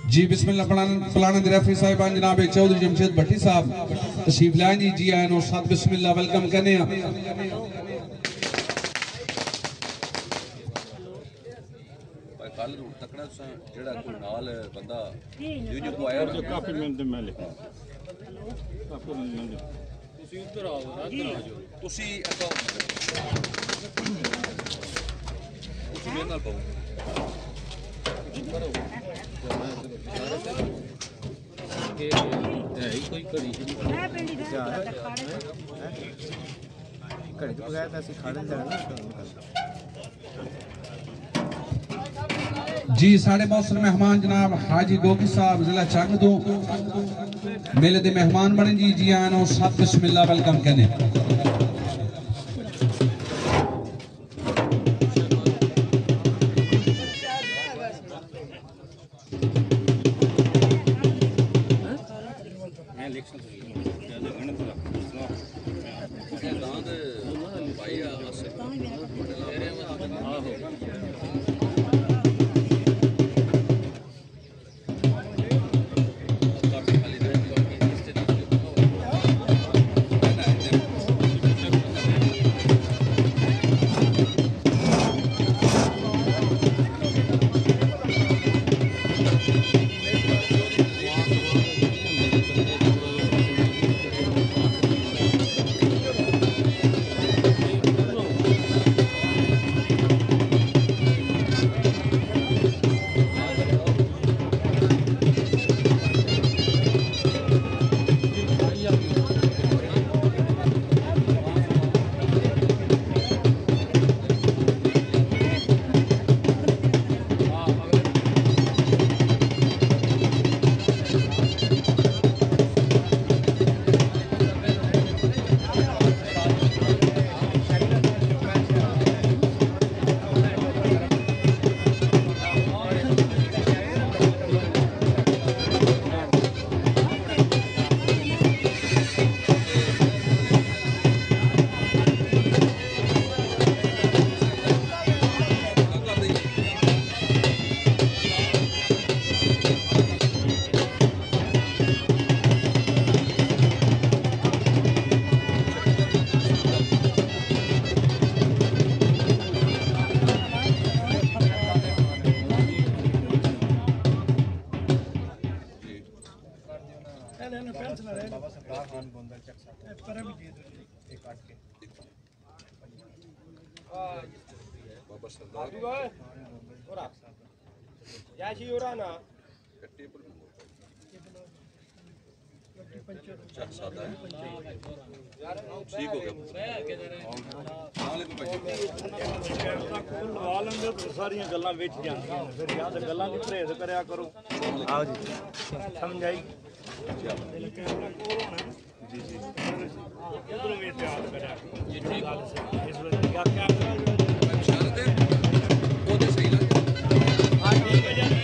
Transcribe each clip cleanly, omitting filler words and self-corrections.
جی بسم اللہ پلانا دی ریفری صاحبان جناب چوہدری جمشید بھٹی صاحب تشریف لائیں جی آئین اور ساتھ بسم اللہ ویلکم کرنے ہیں کافی منٹ میں لکھا تسی ادھر آؤ تسی میرے نال پاؤ کوئی کڑی تو بغیر تو کھانے جی ساڑھے موسر مہمان جناب حاجی گوکی صاحب ضلع چاکدوں میلے دے مہمان بڑھیں جی آئین اور ساتھ بسم اللہ ویلکم کرنے ساری گلاں وچ جاندیاں پھر یاد گلاں دی پرہیز کریا کرو آؤ جی سمجھ آئی جی جی ادھروں بھی احتیاط کریا جی ٹھیک اس وقت کیا کیا اشارت ہے وہ تے صحیح لگدا ہاں ٹھیک ہے جی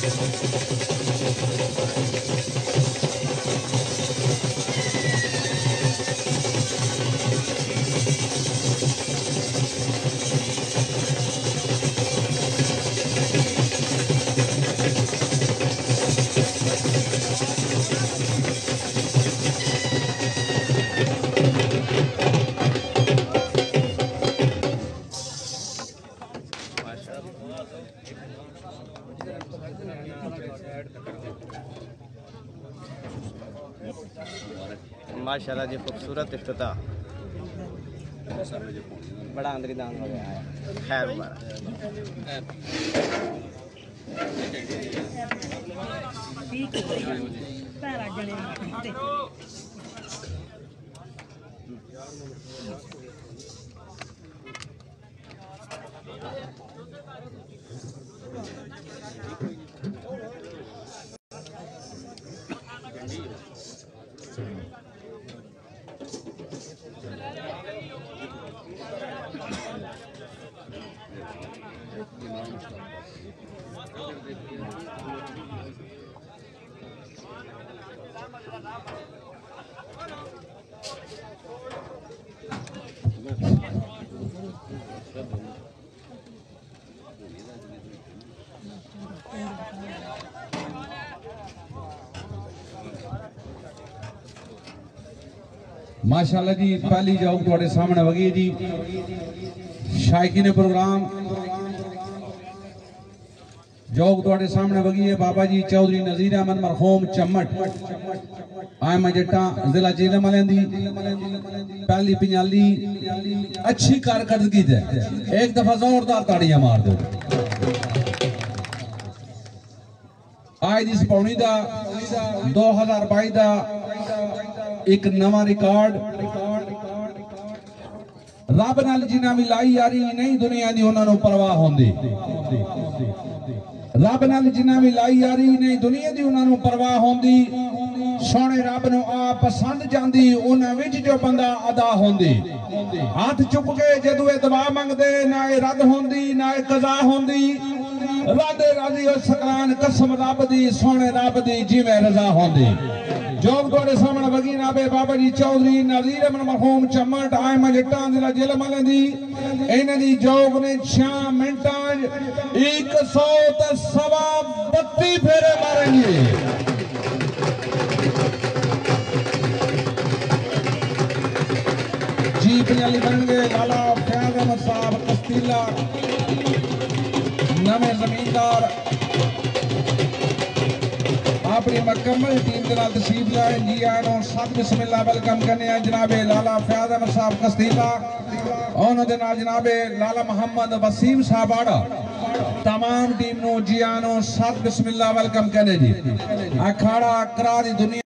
माशाल्लाह जी खूबसूरत इफ्तिताह बड़ा अंदरी दान हो गया है खैर माशाअल्लाह जी पहली जॉब तुम्हारे सामने वगी जी शायकीन प्रोग्राम जॉब तुम्हारे सामने वगी है बाबा जी चौधरी नज़ीर अहमद मरहूम चम्मट आइमा जट्टां जिला जेलम वालेंदी पहली पिंजाली अच्छी कारकर्दगी है एक दफा जोरदार ताड़ियां मार दो आज इस पौनी दा 2022 दा एक नवा रिकॉर्ड रब नाल जिन्हां भी लाई यारी नहीं दुनिया दी उन्हां नूं परवाह होंदी रब नाल जिन्हां भी लाई यारी नहीं दुनिया दी उन्हां नूं परवाह होंदी सोने रब नूं आ पसंद जांदी उन्हां विच जो बंदा अदा होंदी हाथ चुक के जदों दुआ मंगदे ना ए रद होंदी ना ए कज़ा होंदी राधे राजी और सकरान कसम रब दी सोने रब दी जिवें रजा होंदी जोग तोड़े सामने वगी नाबे बाबा जी चौधरी नज़ीर अहमद मरहूम चम्मट आइमा जट्टां जिला जेलम वालेंदी इन्हां दी जोग ने 6 मिनटां 132 फेरे मारेंगे जी पंजाली बनेंगे लाला अहमद साहब कस्तीला नवे जमींदार अपनी मुकम्मल टीम के नाल तशरीफ लाए जी आनो सत बिस्मिल्लाह वेलकम करने हैं जनाबे लाला अहमद साहब कस्तीला और दे नाल जनाबे लाला मोहम्मद वसीम साहब आड़ा तमाम टीम नो जी आनो सत बिस्मिल्लाह वेलकम करने जी अखाड़ा करा दी दुनिया